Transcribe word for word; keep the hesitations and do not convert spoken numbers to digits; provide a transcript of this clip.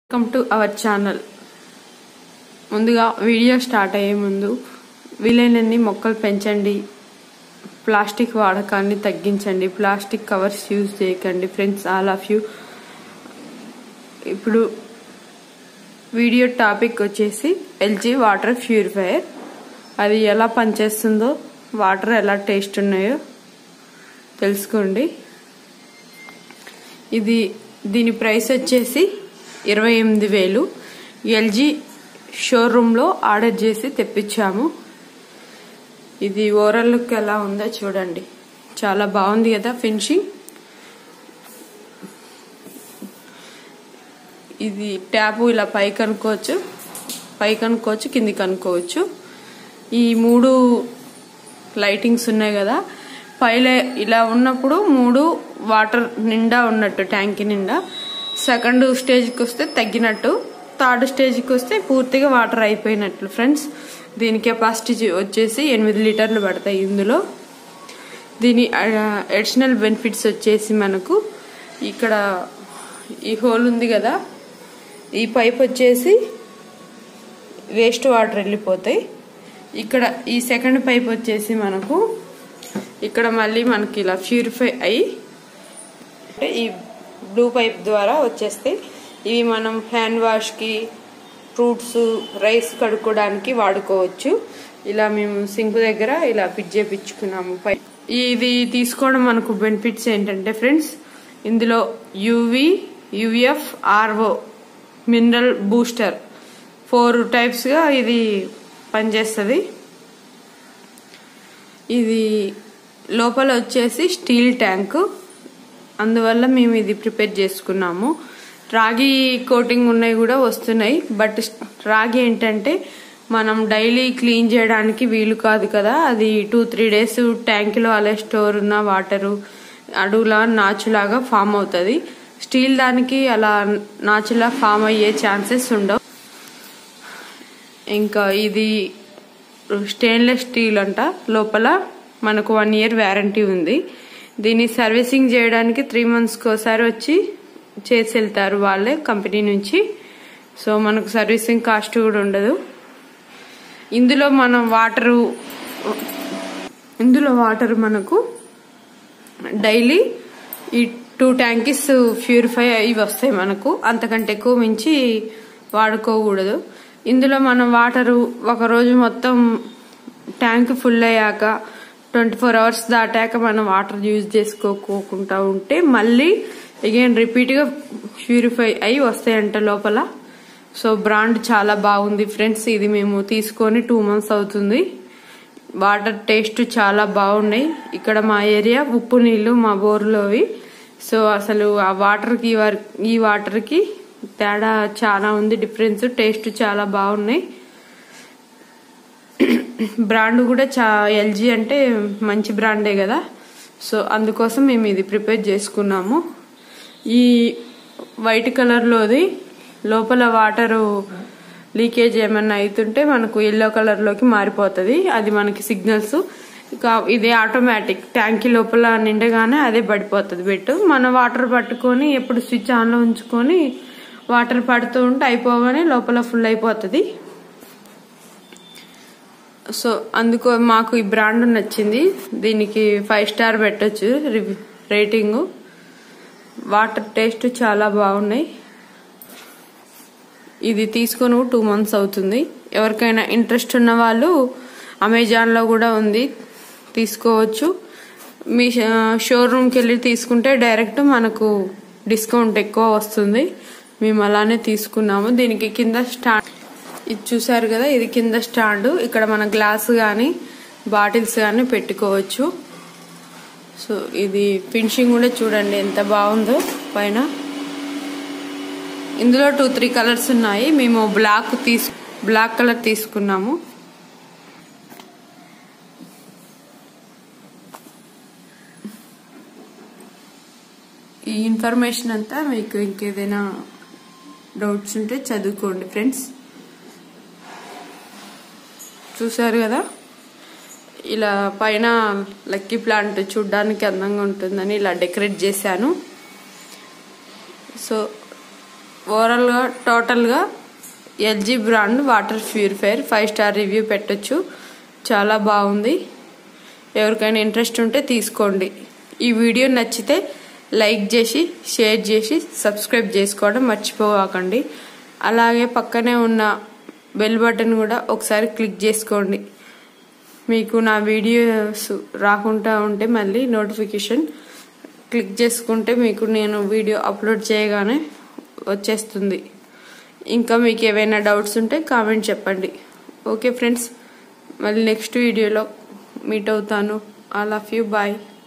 Welcome to our channel. ముందుగా video start అయ్యే ముందు వీలైనన్ని మొక్కలు పెంచండి, ప్లాస్టిక్ వాడకాన్ని తగ్గించండి, ప్లాస్టిక్ కవర్స్ యూజ్ చేయకండి ఫ్రెండ్స్, ఆల్ ఆఫ్ యూ. ఇప్పుడు వీడియో టాపిక్ వచ్చేసి ఎల్జీ వాటర్ ప్యూరిఫైయర్. అది ఎలా పనిచేస్తుందో, వాటర్ ఎలా టేస్ట్ ఉన్నాయో తెలుసుకోండి. ఇది దీని ప్రైస్ వచ్చేసి ఇరవై ఎనిమిది వేలు. ఎల్జీ షోరూంలో ఆర్డర్ చేసి తెప్పించాము. ఇది ఓవరాల్ లుక్ ఎలా ఉందో చూడండి, చాలా బాగుంది కదా ఫినిషింగ్. ఇది ట్యాప్ ఇలా పైకి అనుకోవచ్చు, పైకి అనుకోవచ్చు, కిందికి అనుకోవచ్చు. ఈ మూడు లైటింగ్స్ ఉన్నాయి కదా, పైలే ఇలా ఉన్నప్పుడు మూడు వాటర్ నిండా ఉన్నట్టు, ట్యాంక్ నిండా. సెకండ్ స్టేజ్కి వస్తే తగ్గినట్టు, థర్డ్ స్టేజ్కి వస్తే పూర్తిగా వాటర్ అయిపోయినట్లు ఫ్రెండ్స్. దీని కెపాసిటీ వచ్చేసి ఎనిమిది లీటర్లు పడతాయి ఇందులో. దీని అడిషనల్ బెనిఫిట్స్ వచ్చేసి మనకు ఇక్కడ ఈ హోల్ ఉంది కదా, ఈ పైప్ వచ్చేసి వేస్ట్ వాటర్ వెళ్ళిపోతాయి. ఇక్కడ ఈ సెకండ్ పైప్ వచ్చేసి మనకు ఇక్కడ మళ్ళీ మనకి ఇలా ప్యూరిఫై అయ్యి ఈ బ్లూ పైప్ ద్వారా వచ్చేస్తాయి. ఇవి మనం హ్యాండ్ వాష్కి, ఫ్రూట్స్, రైస్ కడుక్కోవడానికి వాడుకోవచ్చు. ఇలా మేము సింక్ దగ్గర ఇలా ఫిట్ చేయించుకున్నాము. ఇది తీసుకోవడం మనకు బెనిఫిట్స్ ఏంటంటే ఫ్రెండ్స్, ఇందులో UV, UF, RO, mineral booster four టైప్స్గా ఇది పనిచేస్తుంది. ఇది లోపల వచ్చేసి స్టీల్ ట్యాంకు, అందువల్ల మేము ఇది ప్రిపేర్ చేసుకున్నాము. రాగి కోటింగ్ ఉన్నాయి కూడా వస్తున్నాయి, బట్ రాగి ఏంటంటే మనం డైలీ క్లీన్ చేయడానికి వీలు కాదు కదా, అది టూ త్రీ డేస్ ట్యాంకులో అలా స్టోర్ ఉన్న వాటరు అడుగులా నాచులాగా ఫామ్ అవుతుంది. స్టీల్ దానికి అలా నాచులా ఫామ్ అయ్యే ఛాన్సెస్ ఉండవు. ఇంకా ఇది స్టెయిన్లెస్ స్టీల్ అంట, లోపల మనకు వన్ ఇయర్ వ్యారంటీ ఉంది. దీన్ని సర్వీసింగ్ చేయడానికి త్రీ మంత్స్కి ఒకసారి వచ్చి చేసి వెళ్తారు వాళ్ళే కంపెనీ నుంచి. సో మనకు సర్వీసింగ్ కాస్ట్ కూడా ఉండదు. ఇందులో మనం వాటరు ఇందులో వాటర్ మనకు డైలీ ఈ టూ ట్యాంకీస్ ప్యూరిఫై అయ్యి వస్తాయి మనకు, అంతకంటే ఎక్కువ మించి వాడుకోకూడదు. ఇందులో మనం వాటరు ఒకరోజు మొత్తం ట్యాంక్ ఫుల్ అయ్యాక ట్వంటీ ఫోర్ అవర్స్ దాటాక మనం వాటర్ యూజ్ చేసుకోకుండా ఉంటే మళ్ళీ అగైన్ రిపీట్గా ప్యూరిఫై అయి వస్తాయంట లోపల. సో బ్రాండ్ చాలా బాగుంది ఫ్రెండ్స్. ఇది మేము తీసుకొని టూ మంత్స్ అవుతుంది. వాటర్ టేస్ట్ చాలా బాగున్నాయి. ఇక్కడ మా ఏరియా ఉప్పు నీళ్లు మా బోర్లోవి. సో అసలు ఆ వాటర్కి ఈ వాటర్కి తేడా చాలా ఉంది, డిఫరెన్స్. టేస్ట్ చాలా బాగున్నాయి. బ్రాండ్ కూడా చా ఎల్జీ అంటే మంచి బ్రాండే కదా, సో అందుకోసం మేము ఇది ప్రిపేర్ చేసుకున్నాము. ఈ వైట్ కలర్లోది లోపల వాటరు లీకేజ్ ఏమన్నా అవుతుంటే మనకు ఎల్లో కలర్లోకి మారిపోతుంది, అది మనకి సిగ్నల్స్. ఇది ఆటోమేటిక్, ట్యాంకీ లోపల నిండగానే అదే పడిపోతుంది బెట్టు. మన వాటర్ పట్టుకొని ఎప్పుడు స్విచ్ ఆన్లో ఉంచుకొని వాటర్ పడుతూ ఉంటే అయిపోగానే లోపల ఫుల్ అయిపోతుంది. సో అందుకో మాకు ఈ బ్రాండ్ నచ్చింది. దీనికి ఫైవ్ స్టార్ పెట్టచ్చు రేటింగు. వాటర్ టేస్ట్ చాలా బాగున్నాయి. ఇది తీసుకొని టూ మంత్స్ అవుతుంది. ఎవరికైనా ఇంట్రెస్ట్ ఉన్న వాళ్ళు అమెజాన్లో కూడా ఉంది, తీసుకోవచ్చు. మీ షోరూమ్కి వెళ్ళి తీసుకుంటే డైరెక్ట్ మనకు డిస్కౌంట్ ఎక్కువ వస్తుంది. మేము అలానే తీసుకున్నాము. దీనికి కింద స్టాండ్ ఇది చూసారు కదా, ఇది కింద స్టాండ్. ఇక్కడ మన గ్లాస్ కానీ బాటిల్స్ కానీ పెట్టుకోవచ్చు. సో ఇది ఫినిషింగ్ కూడా చూడండి ఎంత బాగుందో పైన. ఇందులో టూ త్రీ కలర్స్ ఉన్నాయి. మేము బ్లాక్ తీసు బ్లాక్ కలర్ తీసుకున్నాము. ఈ ఇన్ఫర్మేషన్ అంతా మీకు ఇంకేదైనా డౌట్స్ ఉంటే చదువుకోండి ఫ్రెండ్స్. చూసారు కదా, ఇలా పైన లక్కీ ప్లాంట్ చూడ్డానికి అందంగా ఉంటుందని ఇలా డెకరేట్ చేశాను. సో ఓవరాల్గా టోటల్గా LG brand water purifier five star review పెట్టొచ్చు. చాలా బాగుంది. ఎవరికైనా ఇంట్రెస్ట్ ఉంటే తీసుకోండి. ఈ వీడియో నచ్చితే లైక్ చేసి షేర్ చేసి సబ్స్క్రైబ్ చేసుకోవడం మర్చిపోకండి. అలాగే పక్కనే ఉన్న బెల్ బటన్ కూడా ఒకసారి క్లిక్ చేసుకోండి. మీకు నా వీడియోస్ రాకుండా ఉంటే మళ్ళీ నోటిఫికేషన్ క్లిక్ చేసుకుంటే మీకు నేను వీడియో అప్లోడ్ చేయగానే వచ్చేస్తుంది. ఇంకా మీకు ఏవైనా డౌట్స్ ఉంటే కామెంట్ చెప్పండి. ఓకే ఫ్రెండ్స్, మళ్ళీ నెక్స్ట్ వీడియోలో మీట్ అవుతాను. All of you bye.